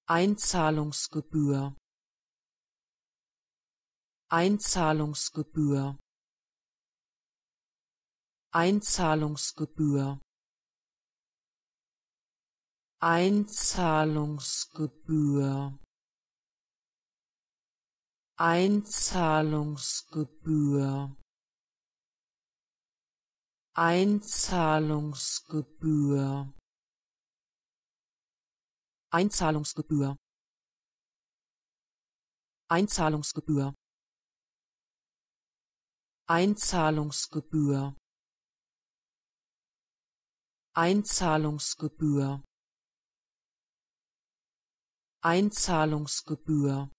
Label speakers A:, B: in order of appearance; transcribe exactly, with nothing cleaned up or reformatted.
A: Einzahlungsgebühr, Einzahlungsgebühr, Einzahlungsgebühr, Einzahlungsgebühr, Einzahlungsgebühr, Einzahlungsgebühr, Einzahlungsgebühr, Einzahlungsgebühr, Einzahlungsgebühr, Einzahlungsgebühr, Einzahlungsgebühr,